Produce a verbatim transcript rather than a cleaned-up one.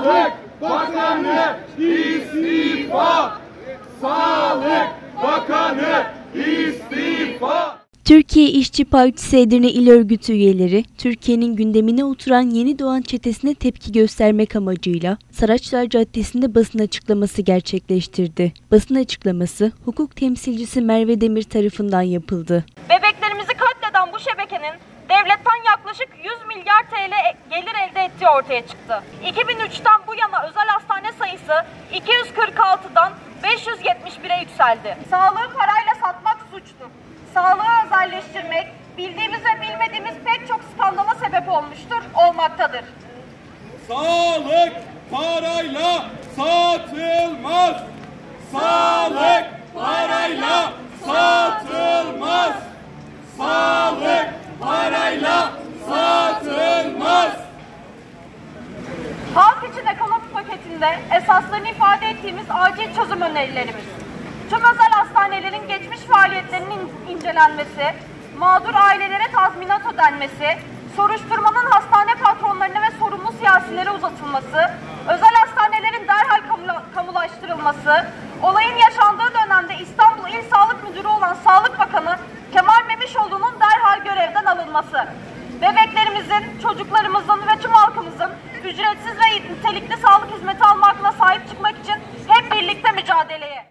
Sağlık Bakanı istifa! Sağlık Bakanı istifa! Türkiye İşçi Partisi Edirne İl Örgütü üyeleri, Türkiye'nin gündemine oturan yeni doğan çetesine tepki göstermek amacıyla Saraçlar Caddesi'nde basın açıklaması gerçekleştirdi. Basın açıklaması, hukuk temsilcisi Merve Demir tarafından yapıldı. Bebeklerimizi katleden bu şebekenin devletten yaklaşık yüz milyar T L gelir elde ettiği ortaya çıktı. iki bin üçten bu yana özel hastane sayısı iki yüz kırk altıdan beş yüz yetmiş bire yükseldi. Sağlığı parayla satmak suçtur. Sağlığı özelleştirmek, bildiğimiz ve bilmediğimiz pek çok skandala sebep olmuştur, olmaktadır. Sağlık parayla satılmaz! Sağlık parayla satılmaz! Sağlık parayla satılmaz! Halk için ekonomi paketinde esaslarını ifade ettiğimiz acil çözüm önerilerimiz. Tüm özel hastanelerin geçmiş faaliyetlerinin incelenmesi, mağdur ailelere tazminat ödenmesi, soruşturmanın hastane patronlarına ve sorumlu siyasilere uzatılması, özel hastanelerin derhal kamulaştırılması, olayın yaşandığı dönemde İstanbul İl Sağlık Müdürü olan Sağlık Bakanı Kemal Memişoğlu'nun derhal görevden alınması, bebeklerimizin, çocuklarımızın ve tüm halkımızın ücretsiz ve nitelikli sağlık hizmeti almakla sahip çıkmak için hep birlikte mücadeleye